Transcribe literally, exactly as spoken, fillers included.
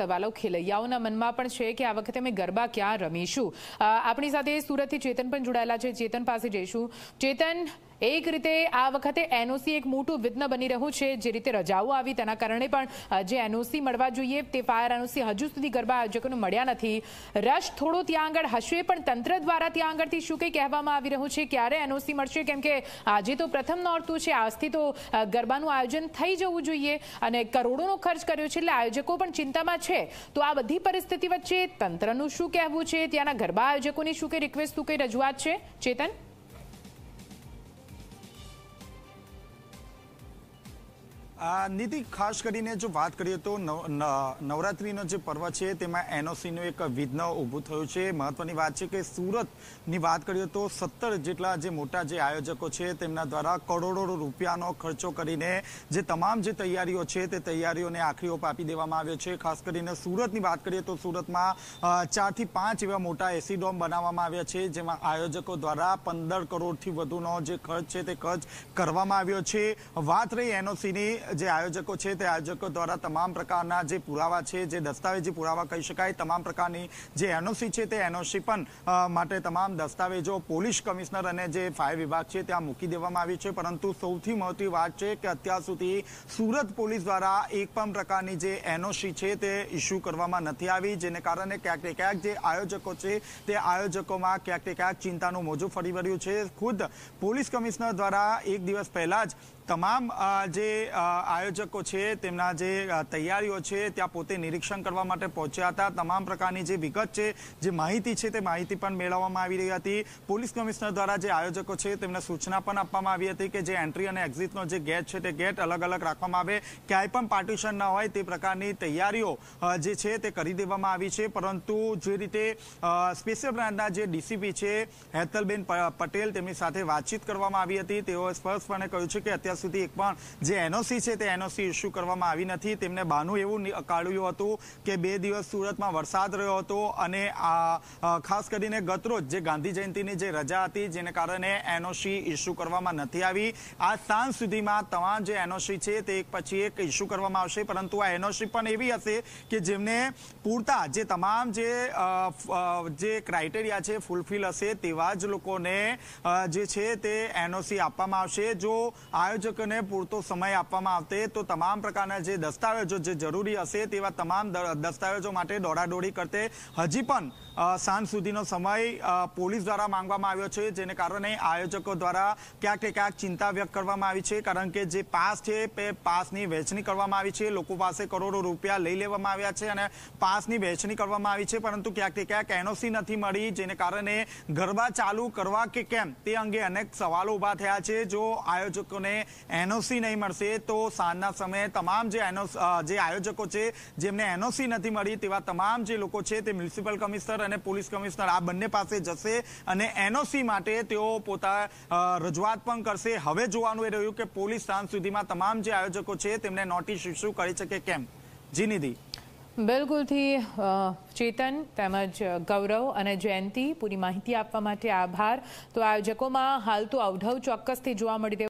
સવાલો ખેલૈયાઓના મનમાં પણ છે કે આ વખતે અમે ગરબા ક્યાં રમીશું। આપણી સાથે સુરતથી ચેતન પણ જોડાયેલા છે, ચેતન પાસે જઈશું। ચેતન, એક રીતે આ વખતે એનઓસી એક મોટું વિઘ્ન બની રહ્યું છે। જે રીતે રજાઓ આવી તેના કારણે પણ જે એનઓસી મળવા જોઈએ તે ફાયર એનઓસી હજુ સુધી ગરબા આયોજકોને મળ્યા નથી। રશ થોડો ત્યાં આગળ હશે, પણ તંત્ર દ્વારા ત્યાં આગળથી શું કંઈ કહેવામાં આવી રહ્યું છે, ક્યારે એનઓસી મળશે? કેમ કે આજે તો પ્રથમ નોરતું છે, આજથી તો ગરબાનું આયોજન થઈ જવું જોઈએ અને કરોડોનો ખર્ચ કર્યો છે, એટલે આયોજકો પણ ચિંતામાં છે। તો આ બધી પરિસ્થિતિ વચ્ચે તંત્રનું શું કહેવું છે, ત્યાંના ગરબા આયોજકોની શું કંઈ રિક્વેસ્ટ, શું કંઈ રજૂઆત છે, ચેતન? નીતિ, ખાસ કરીને જો વાત કરીએ તો નવરાત્રીનો જે પર્વ છે તેમાં એનઓસીનું એક વિઘ્ન ઊભું થયું છે। મહત્વની વાત છે કે સુરતની વાત કરીએ તો સત્તર જેટલા જે મોટા જે આયોજકો છે તેમના દ્વારા કરોડો રૂપિયાનો ખર્ચો કરીને જે તમામ જે તૈયારીઓ છે તે તૈયારીઓને આખરી ઓપ આપી દેવામાં આવ્યો છે। ખાસ કરીને સુરતની વાત કરીએ તો સુરતમાં ચારથી પાંચ એવા મોટા એસી ડોમ બનાવવામાં આવ્યા છે, જેમાં આયોજકો દ્વારા પંદર કરોડથી વધુનો જે ખર્ચ છે તે ખર્ચ કરવામાં આવ્યો છે। વાત રહી એનઓસીની, જે આયોજકો છે તે આયોજકો દ્વારા તમામ પ્રકારના જે પુરાવા છે, જે દસ્તાવેજી પુરાવા કહી શકાય, તમામ પ્રકારની જે એનઓસી છે તે એનઓસી પણ માટે તમામ દસ્તાવેજો પોલીસ કમિશનર અને જે ફાયર વિભાગ છે ત્યાં મૂકી દેવામાં આવી છે। પરંતુ સૌથી મહત્વની વાત છે કે અત્યાર સુધી સુરત પોલીસ દ્વારા એક પણ પ્રકારની જે એનઓસી છે તે ઇસ્યુ કરવામાં નથી આવી, જેને કારણે ક્યાંક ને ક્યાંક જે આયોજકો છે તે આયોજકોમાં ક્યાંક ને ક્યાંક ચિંતાનું મોજું ફરી વળ્યું છે। ખુદ પોલીસ કમિશનર દ્વારા એક દિવસ પહેલા જ તમામ જે આયોજકો છે તેમના જે તૈયારીઓ છે ત્યાં પોતે નિરીક્ષણ કરવા માટે પહોંચ્યા હતા। તમામ પ્રકારની જે વિગત છે, જે માહિતી છે તે માહિતી પણ મેળવવામાં આવી રહી હતી। પોલીસ કમિશનર દ્વારા જે આયોજકો છે તેમને સૂચના પણ આપવામાં આવી હતી કે જે એન્ટ્રી અને એક્ઝિટનો જે ગેટ છે તે ગેટ અલગ અલગ રાખવામાં આવે, ક્યાંય પણ પાર્ટીશન ન હોય તે પ્રકારની તૈયારીઓ જે છે તે કરી દેવામાં આવી છે। પરંતુ જે રીતે સ્પેશિયલ બ્રાન્ચના જે ડીસીપી છે હેતલબેન પટેલ, તેમની સાથે વાતચીત કરવામાં આવી હતી। તેઓએ સ્પષ્ટપણે કહ્યું છે કે અત્યાર સુધી એક પણ જે એનઓસી છે તે એનઓસી ઇસ્યુ કરવામાં આવી નથી। તેમને બહાનું એવું કાઢ્યું હતું કે બે દિવસ સુરતમાં વરસાદ રહ્યો હતો અને ખાસ કરીને ગતરોજ જે ગાંધી જયંતિની જે રજા હતી જેને કારણે એનઓસી ઇસ્યુ કરવામાં નથી આવી। આ સાંજ સુધીમાં તમામ જે એનઓસી છે તે એક પછી એક ઇસ્યુ કરવામાં આવશે, પરંતુ આ એનઓસી પણ એવી હશે કે જેમને પૂરતા જે તમામ જે જે ક્રાઇટેરિયા છે ફૂલફિલ હશે તેવા જ લોકોને જે છે તે એનઓસી આપવામાં આવશે। જો આયોજકોને પૂરતો સમય આપવામાં આવશે તો તમામ પ્રકારના જે દસ્તાવેજો જે જરૂરી હશે તેવા તમામ દસ્તાવેજો માટે દોડાદોડી કરતે હજી પણ સાંજ સુધીનો સમય પોલીસ દ્વારા માંગવામાં આવ્યો છે, જેને કારણે આયોજકો દ્વારા ક્યાંક ને ક્યાંક ચિંતા વ્યક્ત કરવામાં આવી છે। કારણ કે જે પાસ છે તે પાસની વહેંચણી કરવામાં આવી છે, લોકો પાસે કરોડો રૂપિયા લઈ લેવામાં આવ્યા છે અને પાસની વહેંચણી કરવામાં આવી છે, પરંતુ ક્યાંક ને ક્યાંક એનઓસી નથી મળી, જેને કારણે ગરબા ચાલુ કરવા કે કેમ તે અંગે અનેક સવાલો ઉભા થયા છે। જો આયોજકોને એનઓસી નહીં મળશે તો સાંજના સમયે તમામ જે જે આયોજકો છે જેમને એનઓસી નથી મળી તેવા તમામ જે લોકો છે તે મ્યુનિસિપલ કમિશનર અને પોલીસ કમિશનર આ બંને પાસે જશે અને એનઓસી માટે તેઓ પોતા રજૂઆત પણ કરશે। હવે જોવાનું એ રહ્યું કે પોલીસ સાંજ સુધીમાં તમામ જે આયોજકો છે તેમને નોટિસ ઇસ્યુ કરી શકે કેમ। જી નિધિ। બિલકુલથી ચેતન તેમજ ગૌરવ અને જયંતિ, પૂરી માહિતી આપવા માટે આભાર। તો આયોજકોમાં હાલ તો અવઢવ ચોક્કસથી જોવા મળી રહ્યું